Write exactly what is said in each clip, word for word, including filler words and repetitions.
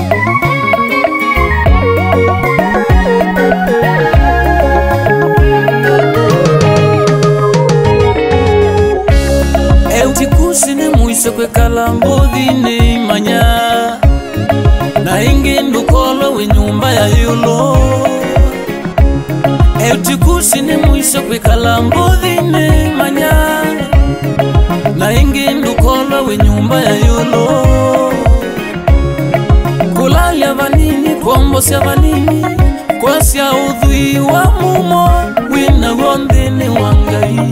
Eutikusi ni muise kwe kalambothi ni manya na ingi ndukolo we nyumba ya yulo. Eutikusi ni muise kwe kalambothi ni manya na ingi ndukolo we nyumba ya yulo. Kulalia vanini kuombosia vanini kwasia udhui wa mumo wina wondhini wangai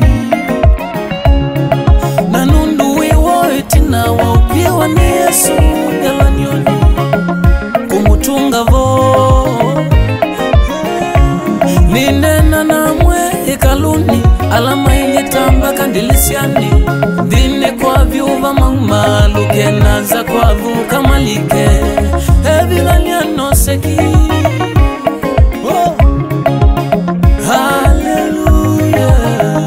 na nundu wiwo itina wa upiwa ni Yesu galanioni kumutunga vo ninena na mwe ikaluni alama ilitamba kandilisiani dine kwa viuva maumalu kenaza kwa vuka malike evilaliano seki. Oh. Hallelujah.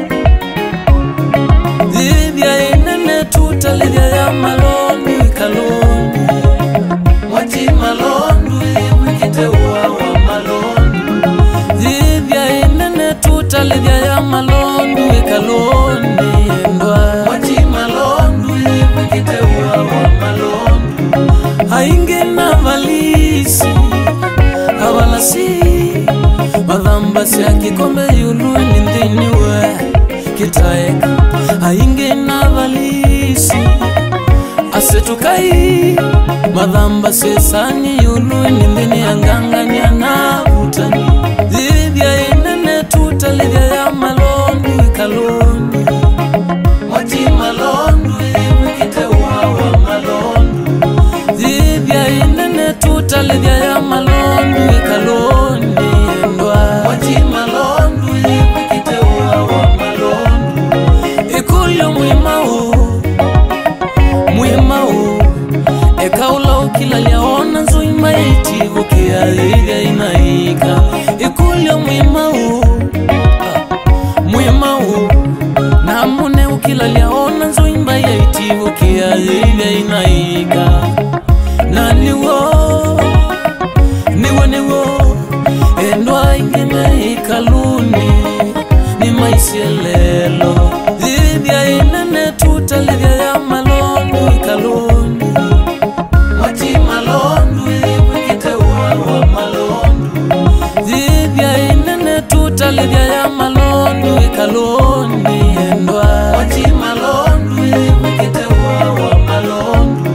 Livya inene tuta livya ya malondu ikaloni mwati malondu wikite uwa malondu. Livya inene tuta livya ya malondu ikaloni endwa mwati malondu wikite uwa malondu. Hainge na valisi awalasi madhamba siya kikombe yulu nindini we kitaeka. Hainge na valisi asetukai madhamba sesani yulu nindini angangani anavutani. Livya inene tuta livya ya malondu ikaloni mwati malondu wikite uwa malondu. Livya inene tuta livya ya malondu ikaloni endwa mwati malondu wikite uwa malondu. Ikulyo mwima u mwima u ekaula ukila liaona nzuima itivu kia livya inaika. Ikulyo mwima u mwima u namune ukila liaona nzuima itivu kia livya inaika. Na niwo niwo niwo endwa ingene ikaluni ni maisielelo. Livya inene tuta livya ya malondu ikaluni mwati malondu wikite uwa malondu. Livya inene tuta livya ya malondu ikaluni endwa mwati malondu wikite uwa malondu.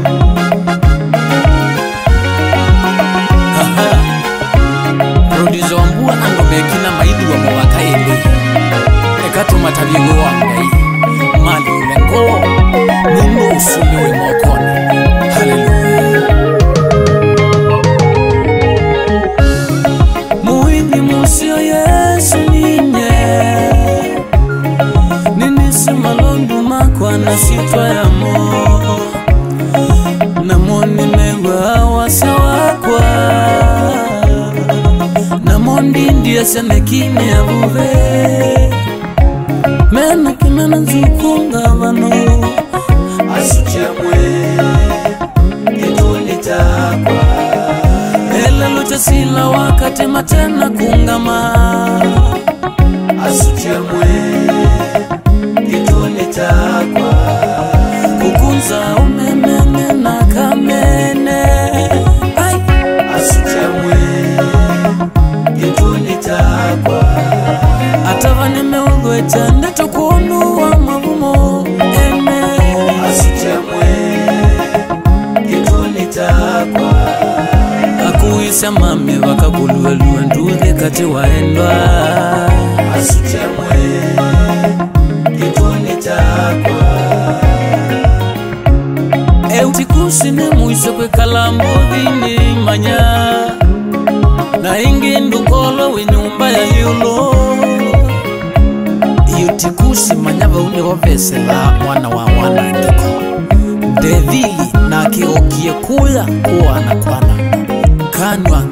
Producer wambua nango mekina maidu wa mwaka ende ekatu matabigo wa ngai mali ulengo nimo usumiwe mwakone. Hallelujah. Muhini musio Yesu ninye ninisi malondu makwa na sitwa ya mo na moni mewa wasa wakwa na mondi ndiye senekine ya buve mena kimena nzukunga vano asutia mwe kituni takwa ela lucha sila wakati matena kungama asutia mwe kituni takwa kukunza umemene na kamene ay asutia mwe kituni takwa atavane meudwe chande tukunu wa mavumo eme asutia mwe kituni takwa akuisa mame wakaguluelue nduhe kati waendwa asutia mwe kituni takwa. Eutikusi ni muise kwe kalambothi ni manya na ingi ndukolo we nyumba ya yulo. Eutikusi manyava une wavesela mwana wa mwana ndiko Devili na kiokie kula kuwa na kwana kanwa